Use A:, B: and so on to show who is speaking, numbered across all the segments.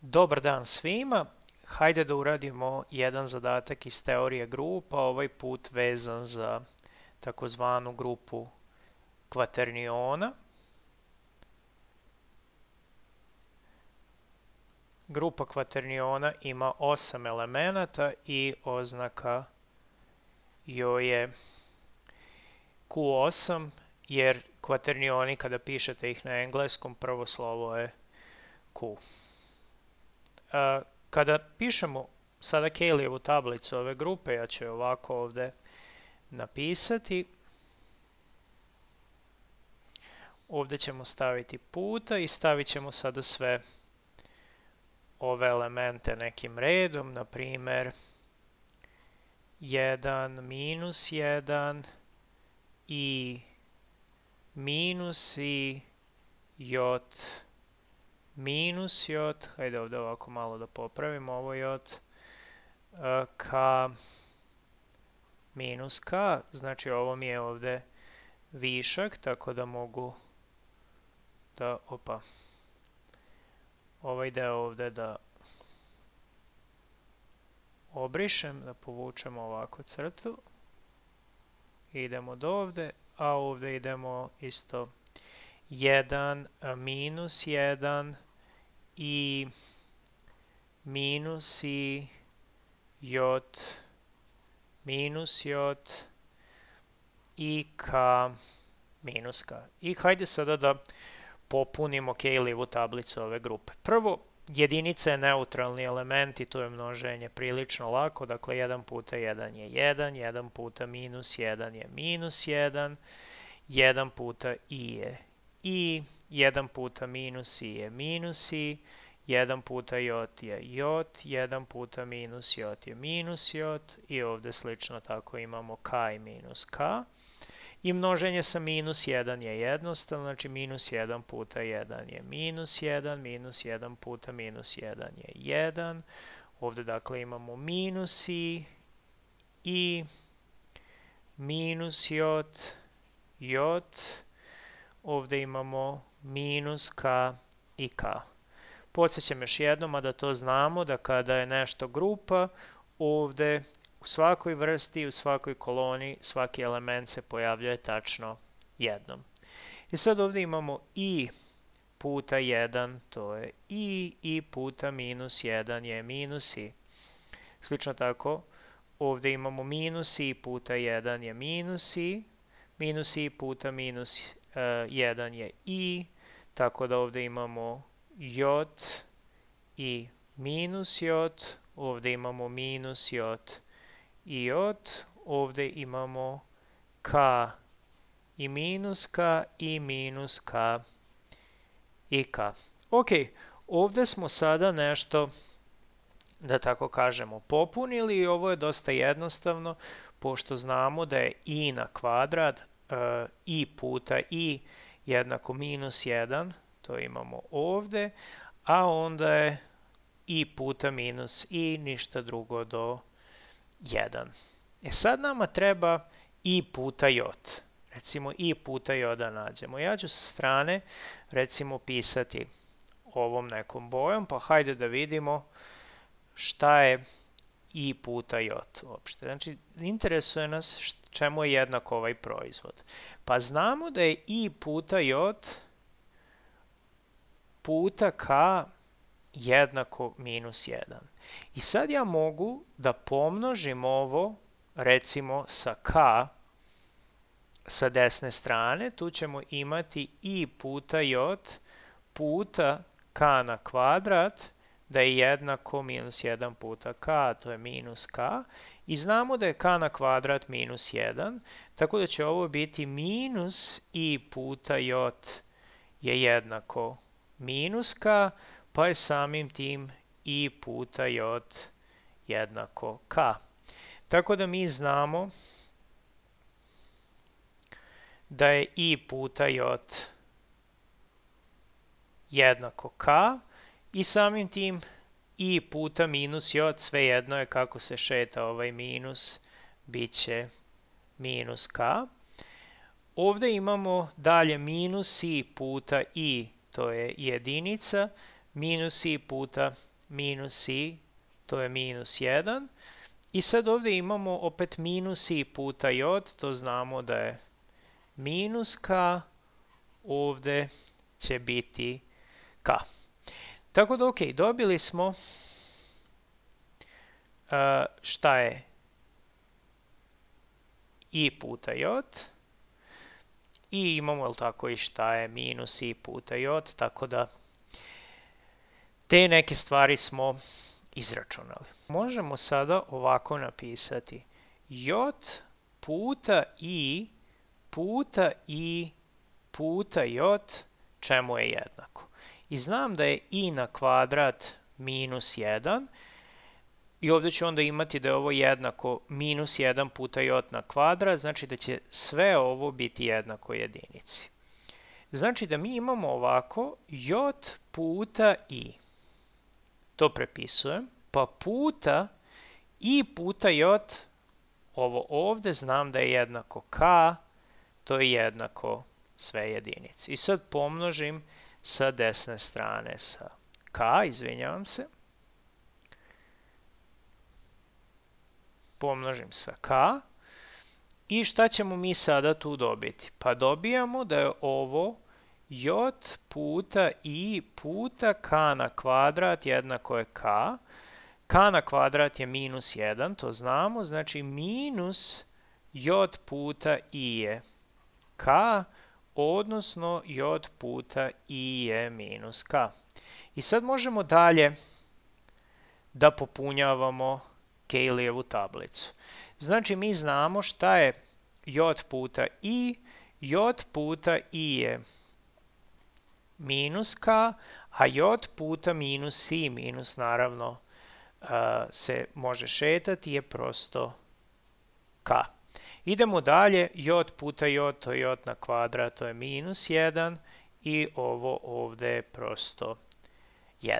A: Dobar dan svima. Hajde da uradimo jedan zadatak iz teorije grupa, ovaj put vezan za takozvanu grupu kvaterniona. Grupa kvaterniona ima 8 elemenata i oznaka joj je Q8, jer kvaternioni kada pišete ih na engleskom prvo slovo je Q. Kada pišemo sada Cayley'evu tablicu ove grupe, ja ću je ovako ovde napisati. Ovde ćemo staviti puta i stavit ćemo sada sve ove elemente nekim redom, na primer 1, minus 1, i minus i, j, minus j, hajde ovde ovako malo da popravimo ovo j, k, minus k, znači ovo mi je ovde višak, tako da mogu da, ovaj deo ovde da obrišem, da povučemo ovako crtu, idemo do ovde, a ovde idemo isto 1, minus 1, i minus i, j, minus j, i k, minus k. I hajde sada da popunimo Cayley'evu tablicu ove grupe. Prvo, jedinica je neutralni element i to je množenje prilično lako, dakle 1 puta 1 je 1, 1 puta minus 1 je minus 1, 1 puta i je i, 1 puta minus i je minus i, 1 puta j je j, 1 puta minus j je minus j, i ovde slično tako imamo k i minus k. I množenje sa minus 1 je jednostavno, znači minus 1 puta 1 je minus 1, minus 1 puta minus 1 je 1. Ovde dakle imamo minus i, minus j, j, ovde imamo minus k i k. Podsjećam još jednom, a da to znamo, da kada je nešto grupa, ovde u svakoj vrsti, u svakoj koloni, svaki element se pojavljuje tačno jednom. I sad ovde imamo i puta 1, to je i puta minus 1 je minus i. Slično tako, ovde imamo minus i puta 1 je minus i puta minus 1 je i, tako da ovde imamo j i minus j, ovde imamo minus j i j, ovde imamo k i minus k i minus k i k. Ok, ovde smo sada nešto, da tako kažemo, popunili i ovo je dosta jednostavno, pošto znamo da je i na kvadrat, i puta i jednako minus 1, to imamo ovde, a onda je i puta minus i ništa drugo do 1. Sad nama treba i puta j. Recimo i puta j da nađemo. Ja ću sa strane recimo pisati ovom nekom bojom, pa hajde da vidimo šta je i puta j uopšte. Znači, interesuje nas čemu je jednak ovaj proizvod. Pa znamo da je i puta j puta k jednako minus 1. I sad ja mogu da pomnožim ovo, recimo, sa k sa desne strane. Tu ćemo imati i puta j puta k na kvadrat, da je jednako minus 1 puta k, to je minus k. I znamo da je k na kvadrat minus 1, tako da će ovo biti minus i puta j je jednako minus k, pa je samim tim i puta j jednako k. Tako da mi znamo da je i puta j jednako k i samim tim i puta minus j, svejedno je kako se šeta ovaj minus, bit će minus k. Ovde imamo dalje minus i puta i, to je jedinica, minus i puta minus i, to je minus 1. I sad ovdje imamo opet minus i puta j, to znamo da je minus k, ovdje će biti k. Tako da, ok, dobili smo šta je i puta j, i imamo, jel tako, i šta je minus i puta j, tako da te neke stvari smo izračunali. Možemo sada ovako napisati j puta i puta j čemu je jednako. I znam da je i na kvadrat minus 1 i ovdje ću onda imati da je ovo jednako minus 1 puta j na kvadrat, znači da će sve ovo biti jednako jedinici. Znači da mi imamo ovako j puta i. To prepisujem, pa puta i puta j, ovo ovdje znam da je jednako k, to je jednako sve jedinice. I sad pomnožim sa desne strane sa k, izvinjavam se. Pomnožim sa k. I šta ćemo mi sada tu dobiti? Pa dobijamo da je ovo j puta i puta k na kvadrat jednako je k. K na kvadrat je minus 1, to znamo, znači minus j puta i je k, odnosno j puta i je minus k. I sad možemo dalje da popunjavamo Cayleyjevu tablicu. Znači mi znamo šta je j puta i je minus k, a j puta minus i, minus naravno se može šetati, je prosto k. Idemo dalje, j puta j, to je j na kvadrat, to je minus 1 i ovo ovdje je prosto 1.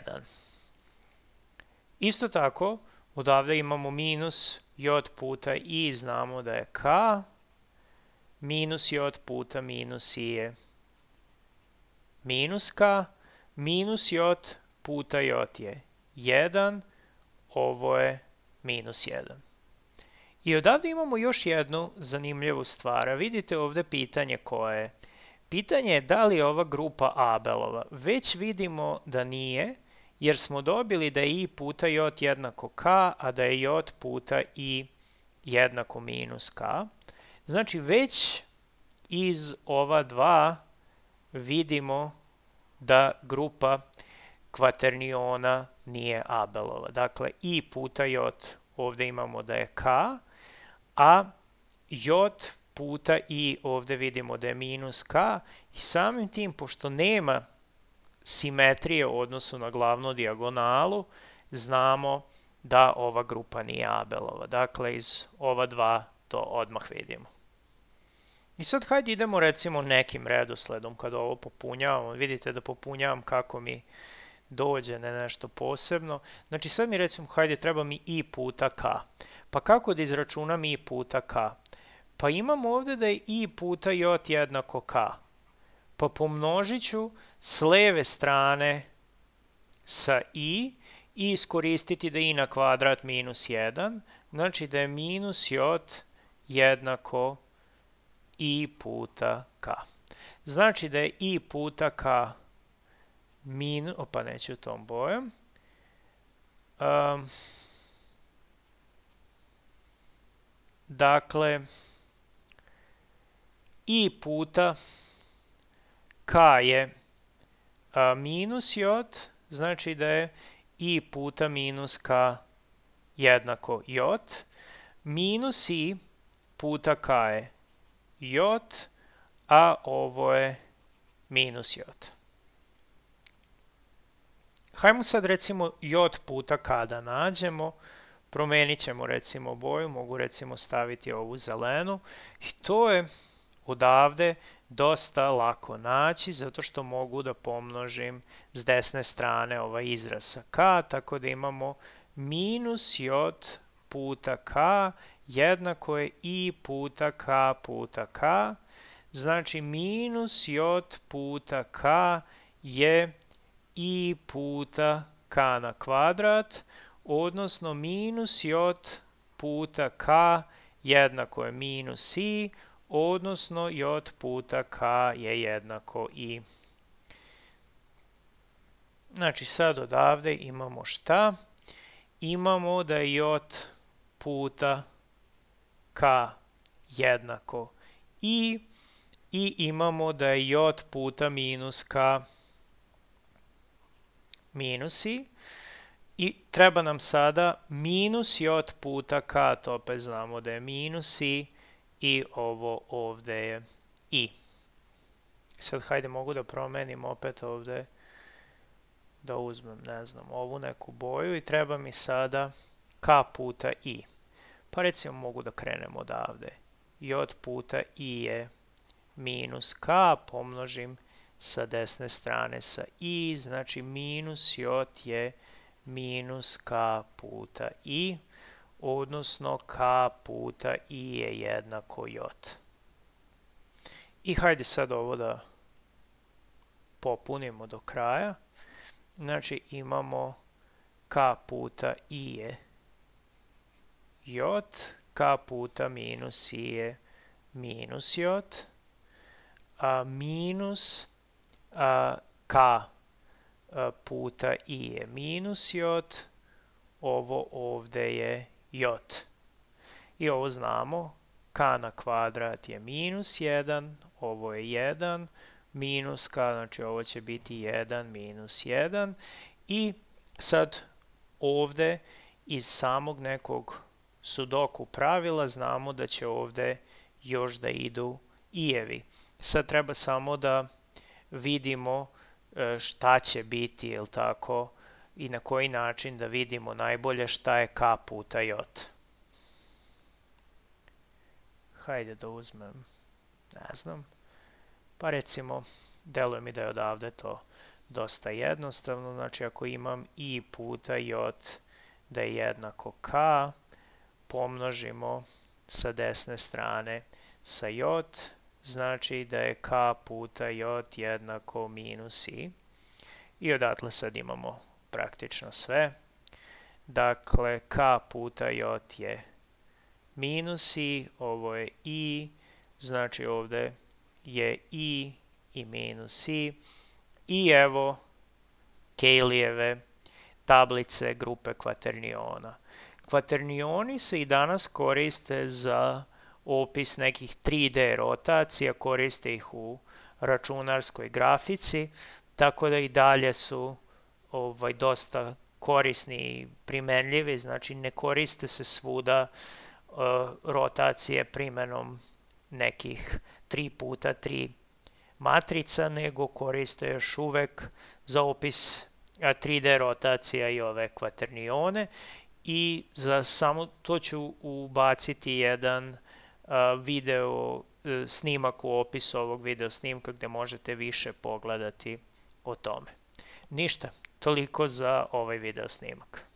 A: Isto tako, odavde imamo minus j puta i, znamo da je k, minus j puta minus i je minus k, minus j puta j je 1, ovo je minus 1. I odavde imamo još jednu zanimljivu stvar. Vidite ovdje pitanje koje je. Pitanje je da li je ova grupa Abelova. Već vidimo da nije, jer smo dobili da je i puta j jednako k, a da je j puta i jednako minus k. Znači već iz ova dva vidimo da grupa kvaterniona nije Abelova. Dakle, i puta j ovdje imamo da je k, a j puta i ovdje vidimo da je minus k, i samim tim, pošto nema simetrije u odnosu na glavnu dijagonalu, znamo da ova grupa nije Abelova. Dakle, iz ova dva to odmah vidimo. I sad hajde idemo recimo nekim redosledom kada ovo popunjavamo. Vidite da popunjavam kako mi dođe, ne nešto posebno. Znači sad mi recimo, hajde, treba mi i puta k. Pa kako da izračunam i puta k? Pa imamo ovdje da je i puta j jednako k. Pa pomnožit ću s leve strane sa i iskoristiti da i na kvadrat minus 1. Znači da je minus j jednako i puta k. Znači da je i puta k minus, opa, neću tom bojom. Dakle, i puta k je minus j, znači da je i puta minus k jednako j, minus i puta k je j, a ovo je minus j. Hajmo sad recimo j puta k da nađemo, promenit ćemo recimo boju, mogu recimo staviti ovu zelenu, i to je odavde dosta lako naći, zato što mogu da pomnožim s desne strane ovaj izraz sa k, tako da imamo minus j puta k jednako je i puta k, znači minus j puta k je i puta k na kvadrat, odnosno minus j puta k jednako je minus i, odnosno j puta k je jednako i. Znači sad odavde imamo šta? Imamo da je j puta k jednako i imamo da je j puta minus k minus i. I treba nam sada minus j puta k, to opet znamo da je minus i ovo ovde je i. Sad hajde mogu da promenim opet ovde, da uzmem, ne znam, ovu neku boju i treba mi sada k puta i. Pa recimo mogu da krenem odavde. J puta i je minus k, pomnožim sa desne strane sa i, znači minus j je minus k puta i, odnosno k puta i je jednako j. I hajde sad ovo da popunimo do kraja. Znači imamo k puta i je j, k puta minus i je minus j, a minus k puta i je minus j, ovo ovde je j. I ovo znamo, k na kvadrat je minus 1, ovo je 1, minus k, znači ovo će biti 1 minus 1. I sad ovde iz samog nekog sudoku pravila znamo da će ovde još da idu i-evi. Sad treba samo da vidimo šta će biti, jel tako, i na koji način da vidimo najbolje šta je k puta j. Hajde da uzmem, ne znam, pa recimo, deluje mi da je odavde to dosta jednostavno, znači ako imam i puta j da je jednako k, pomnožimo sa desne strane sa j, znači da je k puta j jednako minus i. I odatle sad imamo praktično sve. Dakle, k puta j je minus i, ovo je i, znači ovde je i minus i. I evo Cayleyjeve tablice grupe kvaterniona. Kvaternioni se i danas koriste za opis nekih 3D rotacija, koriste ih u računarskoj grafici, tako da i dalje su dosta korisni i primenljivi, znači ne koriste se svuda rotacije primenom nekih 3x3 matrica, nego koriste još uvek za opis 3D rotacija i ove kvaternione. I za samo to ću ubaciti jedan video snimak u opisu ovog video snimka gde možete više pogledati o tome. Ništa, toliko za ovaj video snimak.